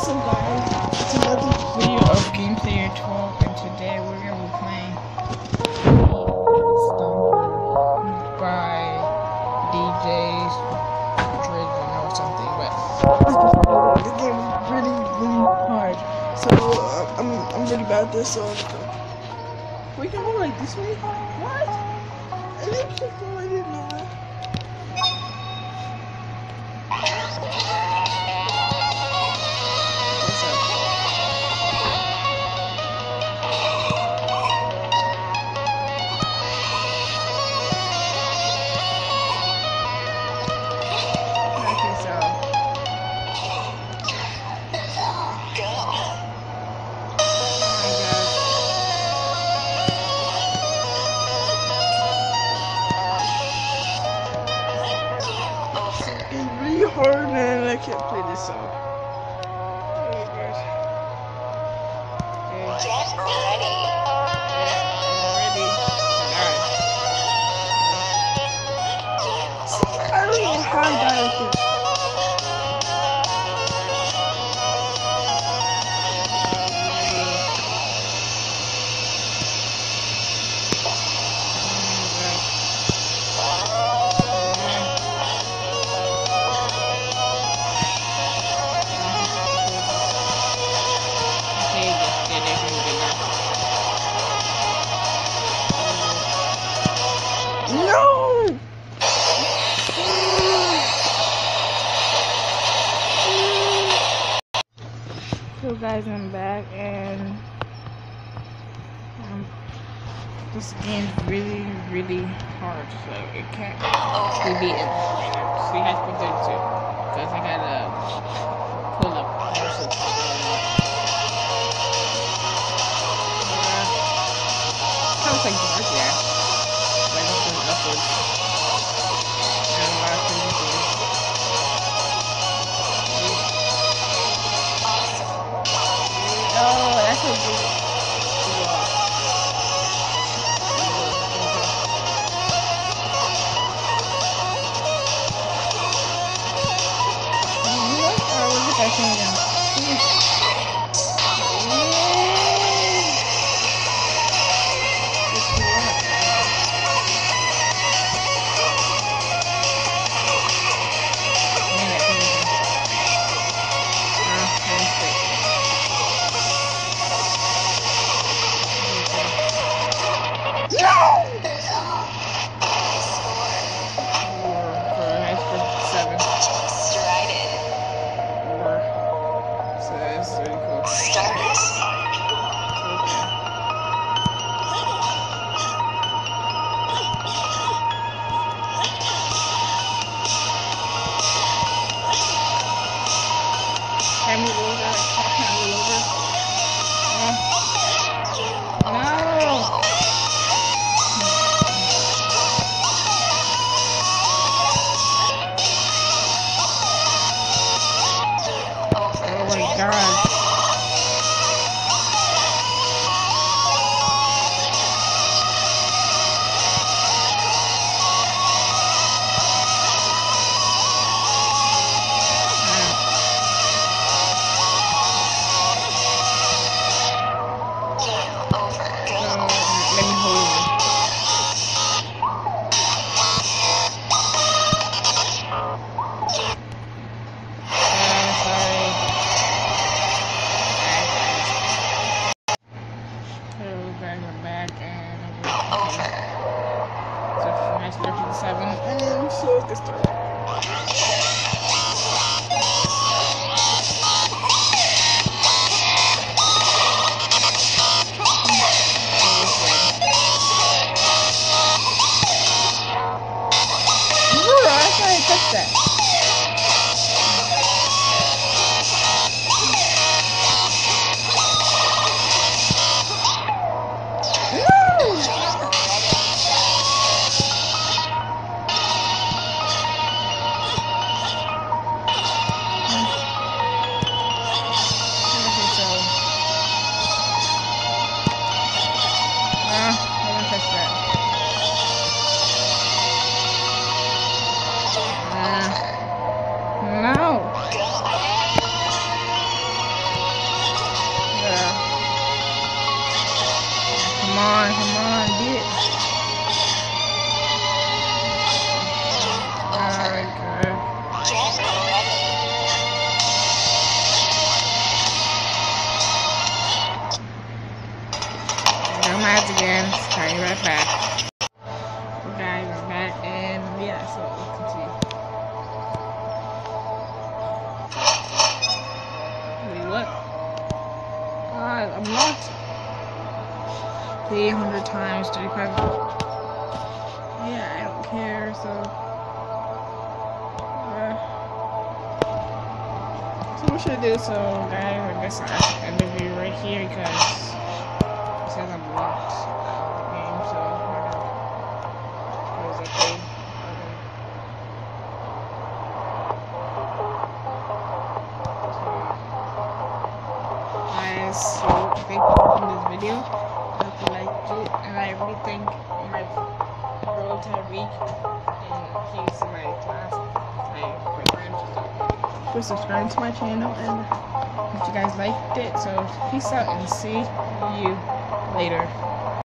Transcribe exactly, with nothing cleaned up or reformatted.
So guys, it's another video of Game Player twelve, and today we're gonna be playing Stomper by D J's Driven or something. But the game is really, really hard. So uh, I'm I'm really bad at this. So we can go like this way. What? I didn't keep going. I didn't know that. Hard, man. I can't play this song. Oh my gosh. Okay. Get ready. Yeah, I'm ready. Alright. I don't know how I got like this. No! So guys, I'm back, and um, this game's really, really hard, so it can't be beaten right now. So you have to go thirty-two, because I gotta pull up most of the sounds like dark there, but it's going upwards. Oh, that's a good walk. Oh, look at that thing. Can we move over? Can I move over? No. No. Oh my god. Seven and so let's get started. I thought I touched that. right back. Guys, I'm back, and yeah, so let's continue. Wait, what? God, I'm lost. eight hundred times, thirty-five. Yeah, I don't care, so. Uh, so what should I do? So, guys, I guess I end the video right here because it says I'm locked the game, so I don't know. What is that thing? Guys, so thank you for watching this video. I hope you liked it, and I really think my road to a week, and he's in my class, my boyfriend. Please subscribe to my channel, and if you guys liked it, so peace out and see you later.